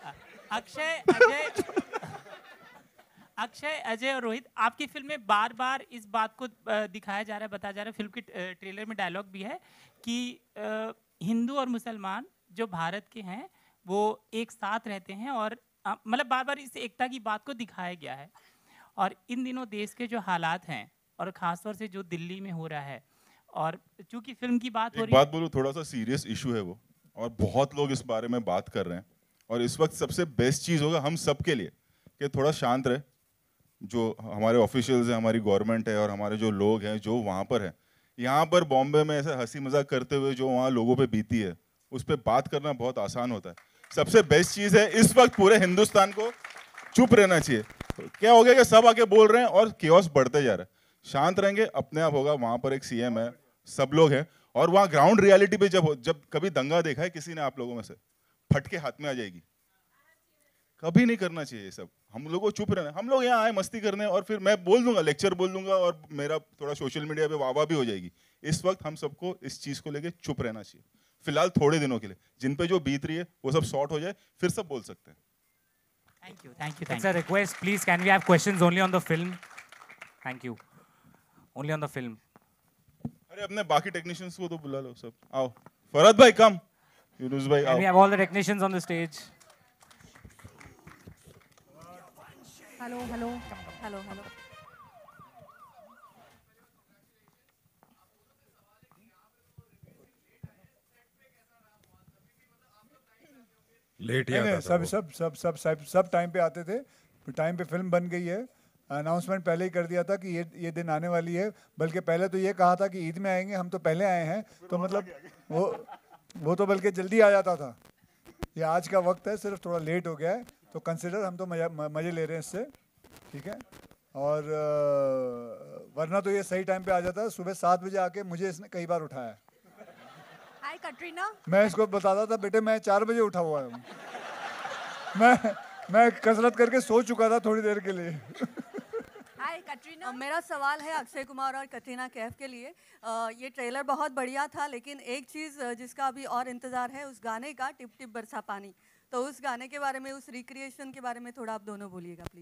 L: अक्षय, अजय और रोहित, आपकी फिल्म में बार बार इस बात को दिखाया जा रहा है, बताया जा रहा है, फिल्म के ट्रेलर में डायलॉग भी है कि हिंदू और मुसलमान जो भारत के हैं वो एक साथ रहते हैं, और मतलब बार बार इस एकता की बात को दिखाया गया है। और इन दिनों देश के जो हालात हैं, और खासतौर से जो दिल्ली में हो रहा है, और चूंकि फिल्म की बात हो रही है,
C: बात बोलूं, थोड़ा सा सीरियस इशू है वो, और बहुत लोग इस बारे में बात कर रहे हैं। और इस वक्त सबसे बेस्ट चीज़ होगा हम सब के लिए कि थोड़ा शांत रहे। जो हमारे ऑफिशियल्स हैं, हमारी गवर्नमेंट है, और हमारे जो लोग हैं जो वहाँ पर हैं, यहाँ पर बॉम्बे में ऐसे हंसी मजाक करते हुए जो वहाँ लोगों पे बीती है, उस पर बात करना बहुत आसान होता है। सबसे बेस्ट चीज़ है इस वक्त पूरे हिंदुस्तान को चुप रहना चाहिए। क्या हो गया कि सब आके बोल रहे हैं और केओस बढ़ते जा रहा है। शांत रहेंगे, अपने आप होगा। वहाँ पर एक सीएम है, सब लोग हैं, और वहाँ ग्राउंड रियलिटी पे जब कभी दंगा देखा है किसी ने आप लोगों में से, फटके हाथ में आ जाएगी। कभी नहीं करना चाहिए ये सब। हम लोगों को चुप रहना। हम लोग यहाँ आए मस्ती करने, और फिर मैं बोल दूंगा, लेक्चर बोल दूंगा, और मेरा थोड़ा सोशल मीडिया पे वाह भी हो जाएगी। इस वक्त हम सबको इस चीज को लेके चुप रहना चाहिए फिलहाल, थोड़े दिनों के लिए। जिन पे जो बीत रही है वो सब सॉर्ट हो जाए, फिर सब बोल सकते हैं।
L: Thank you, thank you.
A: It's a request, please. Can we have questions only on the film? Thank you. Only on the film.
C: अरे अपने बाकी टेक्नीशियंस को तो बुला लो सब। आओ फरहद भाई, कम। यूनुस भाई आओ।
A: Can we have all the technicians on the stage?
M: Hello hello hello hello.
E: Late ही आता था।
G: सब टाइम पे आते थे। टाइम पे फिल्म बन गई है, अनाउंसमेंट पहले ही कर दिया था कि ये दिन आने वाली है। बल्कि पहले तो ये कहा था कि ईद में आएंगे, हम तो पहले आए हैं, तो मतलब वो तो बल्कि जल्दी आ जाता था। ये आज का वक्त है, सिर्फ थोड़ा लेट हो गया है, तो कंसिडर हम तो मज़े ले रहे हैं इससे, ठीक है। और वरना तो ये सही टाइम पे आ जाता है। सुबह 7 बजे आके मुझे इसने कई बार उठाया।
M: हाय कटरीना।
G: मैं इसको बताता था, बेटे मैं 4 बजे उठा हुआ हूँ। मैं कसरत करके सो चुका था थोड़ी देर के लिए।
M: हाय कटरीना। मेरा सवाल है अक्षय कुमार और कटरीना कैफ के लिए। ये ट्रेलर बहुत बढ़िया था, लेकिन एक चीज़ जिसका अभी और इंतज़ार है, उस गाने का, टिप टिप बरसा पानी। तो उस गाने के बारे में, उस रिक्रिएशन के बारे में थोड़ा आप दोनों बोलिएगा प्लीज़।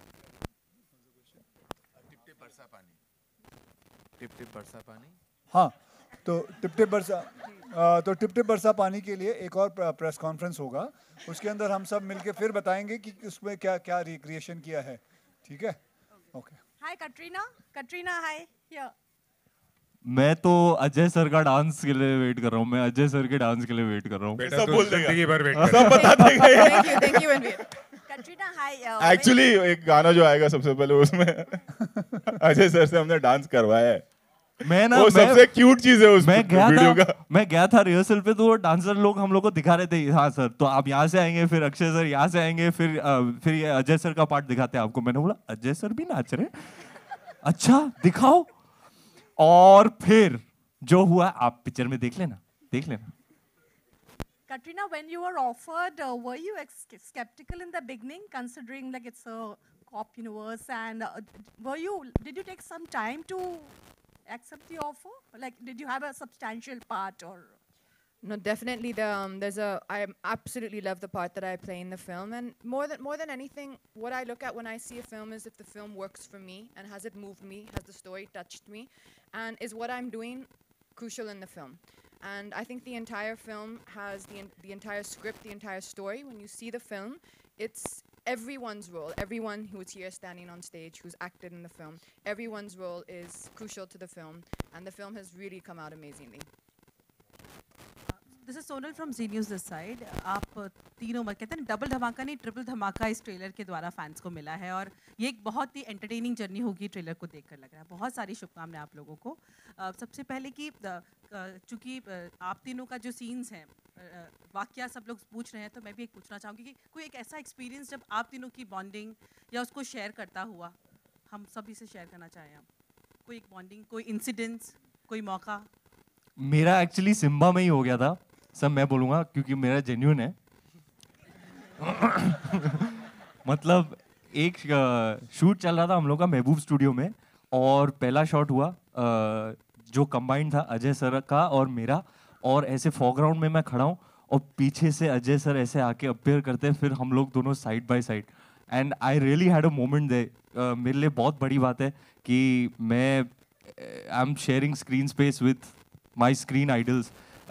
B: टिप टिप बरसा पानी, टिप टिप बरसा पानी।
G: हाँ, तो टिप टिप बरसा पानी के लिए एक और प्रेस कॉन्फ्रेंस होगा। उसके अंदर हम सब मिलके फिर बताएंगे कि उसमें क्या क्या रिक्रिएशन किया है, ठीक है। ओके।
M: Hi Katrina hi.
F: मैं तो अजय सर का डांस के लिए वेट कर रहा हूँ। मैं अजय सर के डांस के लिए वेट कर रहा हूँ।
B: सब बोल देगा,
C: सब बता देगा।
H: Thank you Ranveer.
M: Katrina hi.
C: Actually एक गाना जो आएगा सबसे पहले, उसमें अजय सर से हमने डांस करवाया है।
F: मैं ना
C: वो सबसे क्यूट चीज है उस वीडियो का।
F: मैं गया था रिहर्सल पे, तो डांसर लोग हम लोग को दिखा रहे थे, हाँ सर तो आप यहाँ से आएंगे, फिर अक्षय सर यहाँ से आएंगे, फिर ये अजय सर का पार्ट दिखाते हैं आपको। मैंने बोला अजय सर भी नाच रहे, अच्छा दिखाओ। और फिर जो हुआ आप पिक्चर में देख लेना, देख लेना।
N: Katrina, when you were offered, were you skeptical in the beginning, considering like it's a cop universe, and did you take some time to accept the offer? Like, did you have a substantial part or?
H: No, definitely. I absolutely love the part that I play in the film, and more than anything, what I look at when I see a film is if the film works for me and has it moved me, has the story touched me, and is what I'm doing crucial in the film. And I think the entire film has the entire script, the entire story. When you see the film, it's everyone's role, everyone who is here standing on stage, who's acted in the film, everyone's role is crucial to the film, and the film has really come out amazingly.
K: This is Sonal from Z News this side. आप तीनों कहते हैं double धमाका नहीं triple धमाका इस trailer के द्वारा फैंस को मिला है, और ये एक बहुत ही एंटरटेनिंग जर्नी होगी ट्रेलर को देखकर लग रहा है। बहुत सारी शुभकामनाएं आप लोगों को। सबसे पहले कि चूँकि आप तीनों का जो सीन्स हैं, वाकया सब लोग पूछ रहे हैं, तो मैं भी एक पूछना चाहूँगी कि कोई एक ऐसा एक्सपीरियंस जब आप तीनों की बॉन्डिंग या उसको शेयर करता हुआ हम सभी से शेयर करना चाहें आप, कोई एक बॉन्डिंग, कोई इंसिडेंट्स, कोई मौका।
F: मेरा एक्चुअली सिम्बा में ही हो गया था सब, मैं बोलूँगा क्योंकि मेरा जेन्युइन है। मतलब एक शूट चल रहा था हम लोग का महबूब स्टूडियो में, और पहला शॉट हुआ जो कंबाइंड था अजय सर का और मेरा, और ऐसे फोरग्राउंड में मैं खड़ा हूँ और पीछे से अजय सर ऐसे आके अपीयर करते हैं, फिर हम लोग दोनों side by side, and I really had a moment there. मेरे लिए बहुत बड़ी बात है कि मैं I am sharing screen space with my screen idols.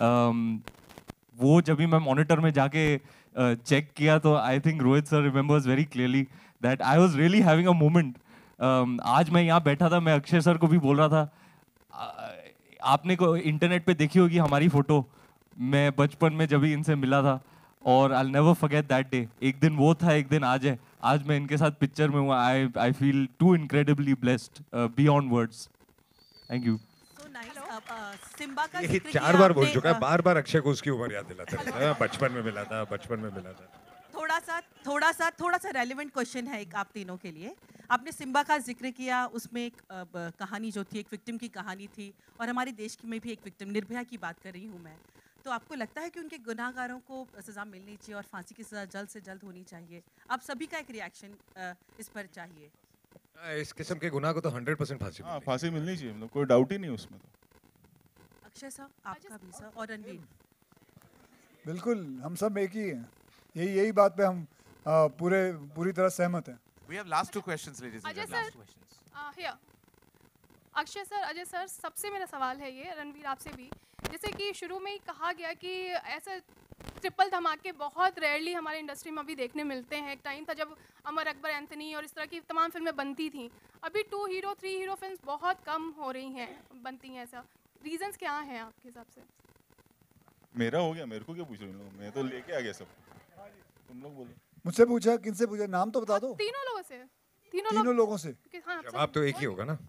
F: वो जब भी मैं मॉनिटर में जाके चेक किया तो I think Rohit sir remembers very clearly that I was really having a moment. आज मैं यहाँ बैठा था, मैं अक्षय सर को भी बोल रहा था, आपने को इंटरनेट पे देखी होगी हमारी फोटो, मैं बचपन में जब भी इनसे मिला था, और I never forget that day. एक दिन वो था, एक दिन आज मैं इनके साथ पिक्चर में हुआ। I feel too incredibly blessed beyond words. Thank you.
K: Simmba का
E: ये 4 बार बोल चुका है, बार-बार अक्षय को उसकी उम्र याद दिलाता रहता है, बचपन में मिला था।
K: थोड़ा सा रेलेवेंट क्वेश्चन है एक आप तीनों के लिए। आपने सिम्बा का जिक्र किया, उसमें एक कहानी जो थी, एक विक्टिम की कहानी थी, और हमारे देश में भी एक विक्टिम निर्भया की बात कर रही हूँ मैं। तो आपको लगता है कि उनके गुनाहगारों को सजा मिलनी चाहिए और फांसी की सजा जल्द से जल्द होनी चाहिए? आप सभी का एक रिएक्शन इस पर चाहिए।
E: इस किस्म के गुनाह को तो 100% फांसी
C: मिलनी चाहिए, मतलब कोई डाउट ही नहीं उसमें। तो
K: अक्षय सर, आपका भी सर, और रणवीर।
G: बिल्कुल, हम सब एक ही हैं, यही बात पे हम पूरी तरह सहमत हैं।
B: We have last 2 questions, ladies and gentlemen.
O: here. Akshay sir, Ajay sir, सबसे मेरा सवाल है ये, रणवीर आपसे भी, जैसे कि शुरू में ही कहा गया कि ऐसा ट्रिपल धमाके बहुत रेयरली हमारे इंडस्ट्री में अभी देखने मिलते हैं। एक टाइम था जब अमर अकबर, एंथनी और इस तरह की तमाम फिल्में बनती थीं। अभी 2 हीरो 3 हीरो फिल्म्स बहुत कम हो रही हैं, बनती हैं। ऐसा रीजंस क्या हैं आपके हिसाब से?
C: मेरा हो गया, मेरे को क्या पूछ रहे हो? मैं तो लेके आ गया सब, तुम लोग बोलो।
G: मुझसे पूछा, किनसे पूछा? नाम तो बता दो।
O: तीनों लोगों से।
G: तीनों लोगों से
E: जवाब तो एक ही होगा ना।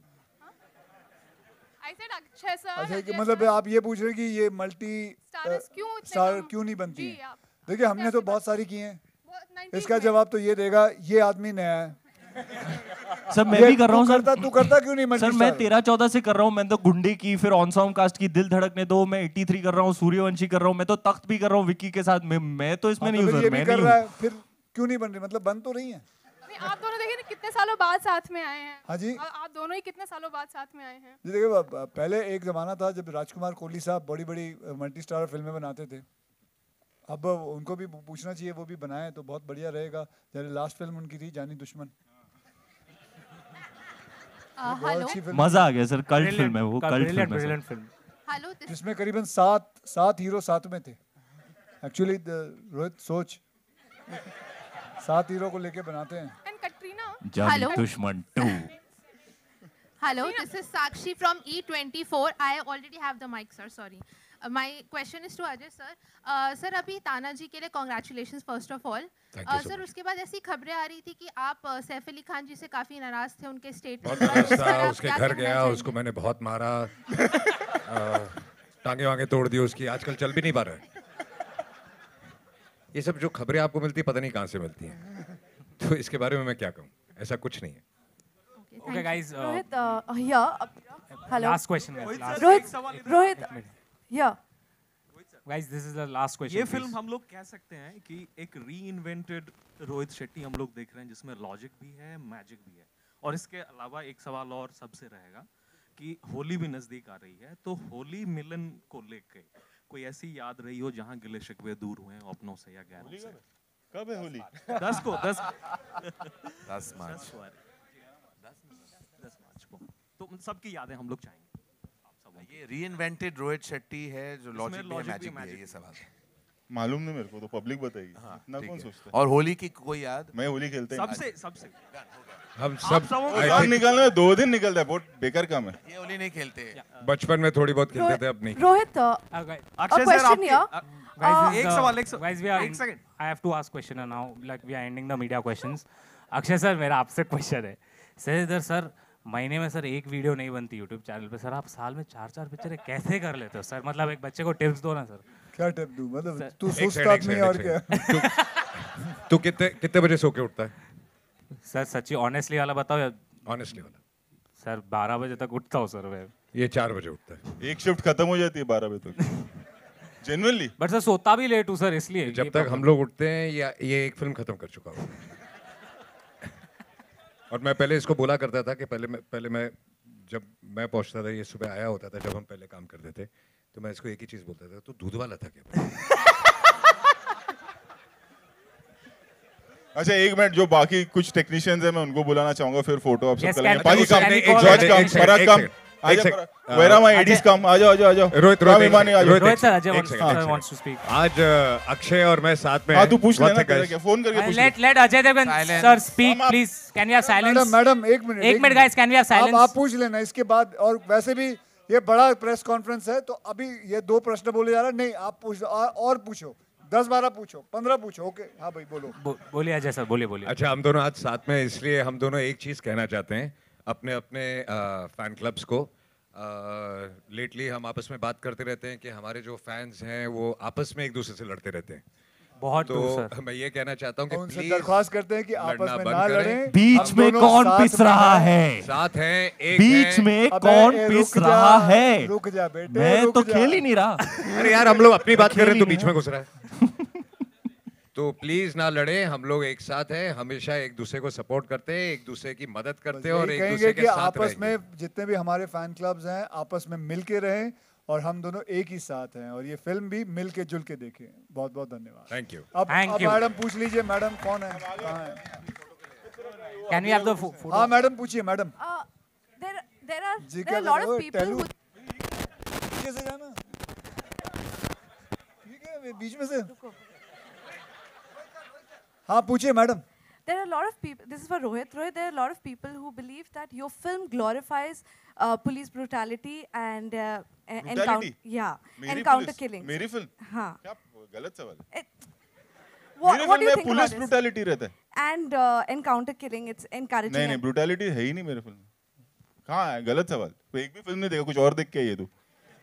O: अक्षय सर,
G: अच्छा, कि मतलब आप ये पूछ रहे हैं कि ये मल्टी स्टार क्यों नहीं बनती है? देखिए, हमने तो बहुत सारी की हैं। इसका जवाब तो ये देगा, ये आदमी नया है।
F: सर मैं भी कर रहा हूँ सर।
G: तू करता क्यों नहीं?
F: सर मैं 13-14 से कर रहा हूँ। मैं तो गुंडे की, फिर ऑन सॉन्ग कास्ट की दिल धड़कने दो, मैं 83 कर रहा हूँ, सूर्यवंशी कर रहा हूँ, मैं तो तख्त भी कर रहा हूँ विक्की के साथ। मैं तो इसमें नहीं हूँ सर, मैं नहीं हूँ।
G: फिर क्यों नहीं बन रही? मतलब बन तो रही है।
O: आप दोनों देखिए कितने सालों बाद साथ में आए हैं।
G: हाँ जी,
O: आप दोनों ही कितने सालों बाद साथ में आए हैं।
G: जी देखिए, पहले एक जमाना था जब राजकुमार कोहली साहब बड़ी बड़ी मल्टी स्टार फिल्में बनाते थे। अब उनको भी पूछना चाहिए, वो भी बनाए तो बहुत बढ़िया रहेगा। जैसे लास्ट फिल्म उनकी थी जानी दुश्मन,
F: मजा आ गया सर। कल्ट फिल्म है वो, कल्ट फिल्म
O: हेलो,
G: जिसमें करीबन 7 हीरो साथ में थे। एक्चुअली रोहित सोच, 7 हीरो को लेके बनाते हैं।
F: जानी दुश्मन 2।
P: Hello, this is Sakshi from E24. I already have the mic, sir. Sorry. My question is to Ajay sir. Sir, अभी तानाजी के लिए congratulations first of all. Sir उसके बाद ऐसी खबरें आ रही थी कि आप सैफ अली खान जी से काफी नाराज थे उनके स्टेटमेंट पर।
E: उसके घर गया, उसको मैंने बहुत मारा, टांगे वांगे तोड़ दी उसकी, आजकल चल भी नहीं पा रहा है। ये सब जो खबरें आपको मिलती है पता नहीं कहाँ से मिलती हैं, तो इसके बारे में मैं क्या कहूँ, ऐसा कुछ नहीं है।
A: Okay guys,
Q: Rohit, hello.
A: last question.
Q: Rohit, yeah.
A: Guys, this is the last question.
R: ये फिल्म हम लोग कह सकते हैं कि एक रीइन्वेंटेड रोहित शेट्टी हम लोग देख रहे हैं, जिसमें लॉजिक भी है, मैजिक भी है। और इसके अलावा एक सवाल और सबसे रहेगा कि होली भी नजदीक आ रही है, तो होली मिलन को लेके कोई ऐसी याद रही हो जहां गिले शिकवे दूर हुए हैं अपनों से या गैरों से?
C: कब है होली?
R: 10 को 10
B: मार्च
R: को। तो सबकी यादें हम लोग चाहेंगे।
B: ये रीइन्वेंटेड रोहित शेट्टी है, जो लॉजिक भी है, मैजिक भी है, ये सवाल
C: मालूम नहीं मेरे को, तो पब्लिक बताएगी। इतना कौन सोचता है?
B: और होली की कोई याद?
C: मैं होली खेलते
R: सबसे
E: हम सब
C: निकालना है, 2 दिन निकलता है, बहुत बेकार काम है।
B: ये होली नहीं खेलते,
E: बचपन में थोड़ी बहुत खेलते थे, अब नहीं।
Q: Rohit,
R: अक्षय सर, आपके एक सवाल
A: guys, we are
R: एक second.
A: I have to ask question now, like we are ending the media questions. Akshay sir, मेरा आपसे क्वेश्चन है। सर इधर सर महीने में सर एक वीडियो नहीं बनती यूट्यूब चैनल पे, सर आप साल में 4-4 पिक्चरें कैसे कर लेते हो सर? मतलब एक बच्चे को टिप्स दो ना सर।
G: क्या टिप दूं? मतलब तू सुस्त आदमी और क्या?
E: तू कितने बजे सो के उठता है?
A: सर सच्ची ऑनेस्टली वाला बताओ या?
E: ऑनेस्टली वाला।
A: सर 12 बजे तक उठता हूँ सर मैं।
E: ये 4 बजे उठता है।
C: एक शिफ्ट खत्म हो जाती है 12 बजे तक। जेन्युइनली।
A: बट सर सोता भी लेट हूँ सर, इसलिए।
E: जब तक हम लोग उठते हैं या ये एक फिल्म खत्म कर चुका हूँ। और मैं पहले इसको बोला करता था कि पहले मैं जब मैं पहुंचता था, ये सुबह आया होता था, जब हम पहले काम करते थे, तो मैं इसको एक ही चीज बोलता था, तो दूध वाला था क्या?
C: अच्छा एक मिनट, जो बाकी कुछ टेक्नीशियंस हैं मैं उनको बुलाना चाहूंगा, फिर फोटो आप सब
A: Yes,
C: करेंगे।
A: can-
C: बाकी काम,
A: can we
C: एक
A: call-
C: जॉर्ज काम,
E: एक second,
C: फराद
E: एक
C: काम,
E: second,
C: आजा
E: एक second,
C: where are my ADs come, आ जाओ।
E: Rohit
A: Rohit sir, Ajay wants to speak.
E: आज अक्षय और मैं साथ में।
C: हाँ तू पूछ लेना, क्या फोन करके पूछ ले।
A: Let Ajay Devgn sir speak please. Can we have silence?
G: Madam एक minute
A: guys, can we have silence?
G: आप पूछ लेना इसके बाद। और वैसे भी ये बड़ा प्रेस कॉन्फ्रेंस है, तो अभी ये 2 प्रश्न बोले जा रहा है। नहीं, आप पूछ और पूछो, 10-12 पूछो, 15 पूछो। ओके हाँ भाई बोलो।
A: बोलिए अजय सर, बोलिए।
E: अच्छा, हम दोनों आज साथ में इसलिए हम दोनों एक चीज कहना चाहते हैं अपने फैन क्लब्स को। लेटली हम आपस में बात करते रहते हैं कि हमारे जो फैंस हैं वो आपस में एक दूसरे से लड़ते रहते हैं
A: बहुत।
E: तो मैं ये कहना चाहता हूँ कि
G: उनसे
E: प्लीज
G: दरख्वास्त करते हैं कि आपस में ना लड़ें।
F: बीच में कौन पिस रहा है?
E: साथ हैं, एक
F: बीच में कौन पिस रहा है?
G: रुक जा बेटे,
F: मैं तो खेल ही नहीं रहा।
E: अरे यार, हम लोग अपनी बात कर रहे हैं तो बीच में घुस रहा है। तो प्लीज ना लड़े, हम लोग एक साथ हैं, हमेशा एक दूसरे को सपोर्ट करते हैं, एक दूसरे की मदद करते हैं और एक दूसरे के साथ
G: आपस में जितने भी हमारे फैन क्लब्स हैं आपस में मिल के रहें, और हम दोनों एक ही साथ हैं, और ये फिल्म भी मिल के जुल के देखें। बहुत बहुत धन्यवाद।
E: Thank you.
G: अब मैडम पूछ लीजिए, मैडम कौन है, कहाँ है?
A: Can we have the photo?
G: हाँ मैडम पूछिए, madam.
Q: There are a lot of people who
G: पीछे से जाना, ठीक है, बीच में से। हाँ पूछिए madam.
Q: There are a lot of people. This is for Rohit. Rohit, there are a lot of people who believe that your film glorifies police brutality and encounter. Yeah, encounter killings.
C: मेरी फिल्म?
Q: हाँ.
C: क्या गलत सवाल है?
Q: What do you think
C: police
Q: about this?
C: Brutality रहता है।
Q: And encounter killing, it's encouraging.
C: नहीं, ब्रूटैलिटी है ही नहीं मेरे फिल्म में। कहाँ है? गलत सवाल। तो एक भी फिल्म नहीं देखा, कुछ और देख के आई है तू।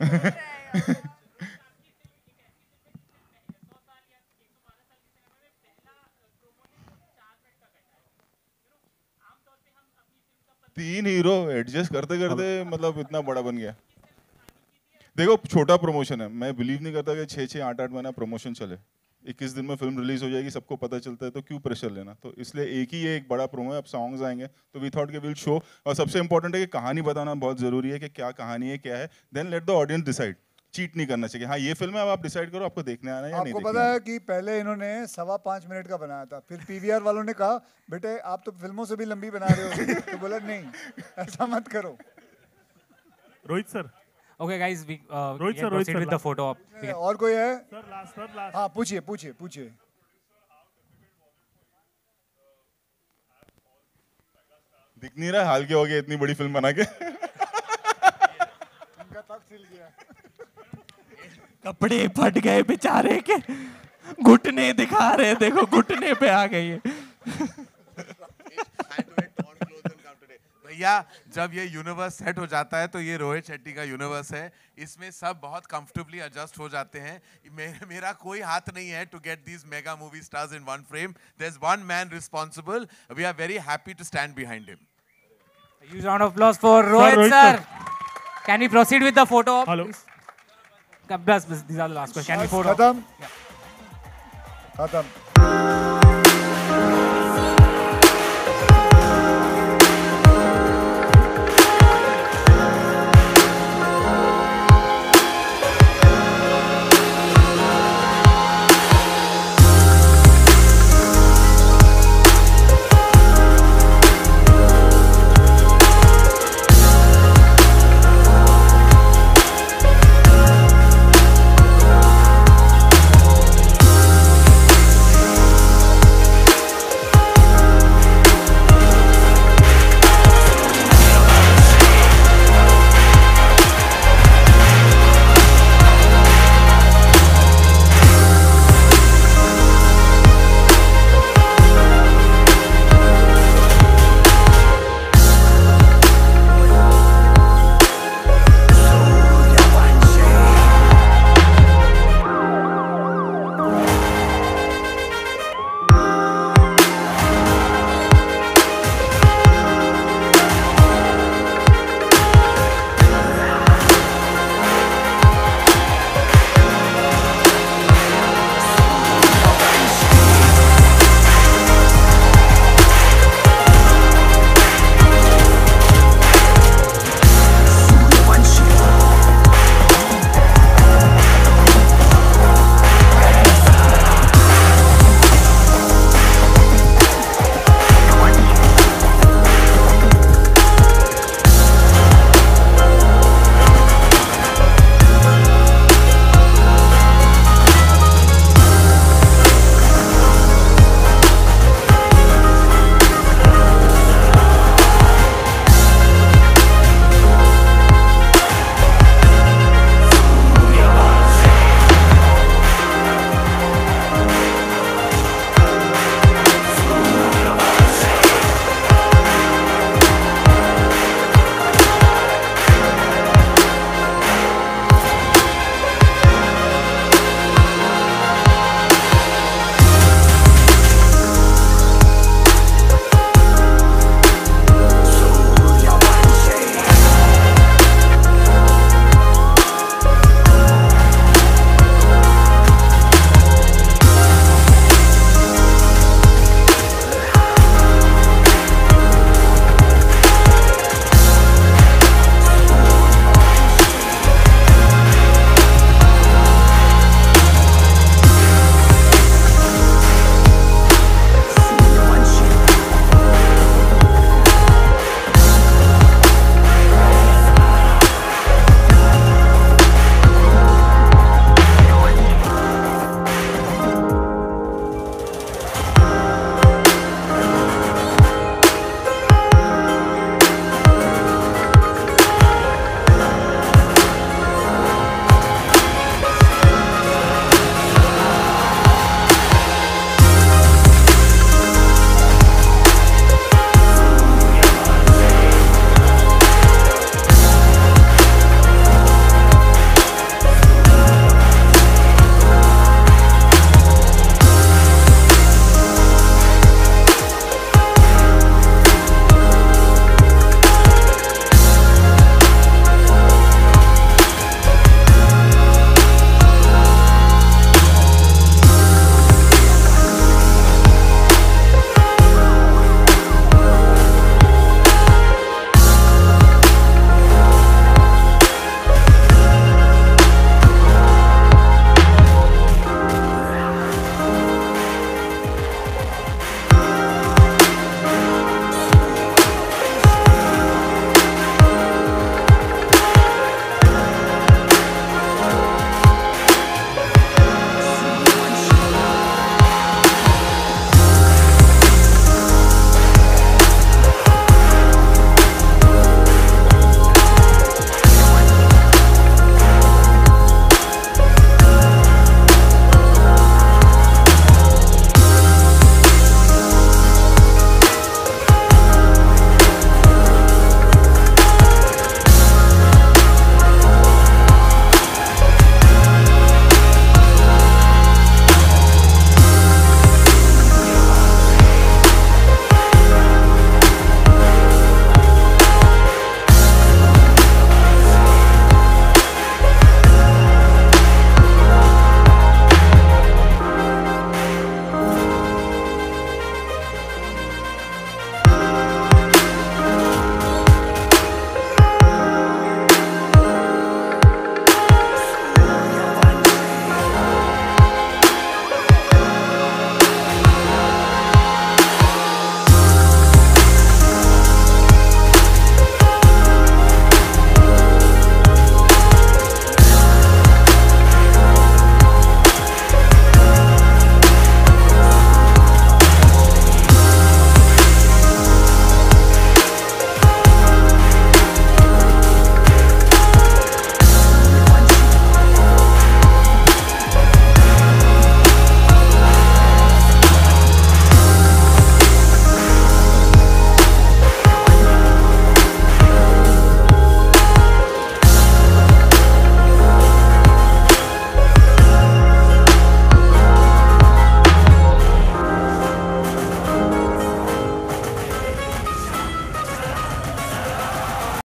C: तीन हीरो एडजस्ट करते करते मतलब इतना बड़ा बन गया। देखो छोटा प्रमोशन है, मैं बिलीव नहीं करता कि 6-6, 8-8 महीना प्रमोशन चले। 21 दिन में फिल्म रिलीज हो जाएगी, सबको पता चलता है, तो क्यों प्रेशर लेना। तो इसलिए एक ही एक बड़ा प्रोमो है, अब सॉन्ग्स आएंगे तो वी थॉट के विल शो। और सबसे इंपॉर्टेंट है कि कहानी बताना बहुत जरूरी है कि क्या कहानी है, क्या है, then let the audience decide. Cheat नहीं करना चाहिए, हाँ ये फिल्म है, अब आप डिसाइड करो आपको देखने आना है या नहीं।
G: आपको पता है कि पहले इन्होंने 5.25 मिनट का बनाया था, फिर पीवीआर वालों ने कहा बेटे आप तो फिल्मों से भी लंबी बना रहे हो, तो बोला नहीं ऐसा मत करो।
J: Rohit sir.
A: Okay guys, we
J: Rohit sir,
A: proceed with the photo op.
G: और कोई है?
J: Sir last.
G: हाँ पूछिए पूछिए पूछिए।
C: दिख नहीं रहा हाल के हो गया इतनी बड़ी फिल्म बना के।
G: उनका तक सिल गया।
F: कपड़े फट गए बेचारे के, घुटने दिखा रहे, देखो घुटने पे आ गई है।
B: भैया जब ये यूनिवर्स सेट हो जाता है तो ये रोहित शेट्टी का यूनिवर्स है, इसमें सब बहुत कंफर्टेबली एडजस्ट हो जाते हैं। मेरा कोई हाथ नहीं है to get these mega movie stars in one frame. There is one man responsible, we are very happy to stand behind him.
A: Huge round of applause for Rohit sir. Can we proceed with the photo?
J: Hello.
A: These are the last questions. Can we photo?
G: खत्म।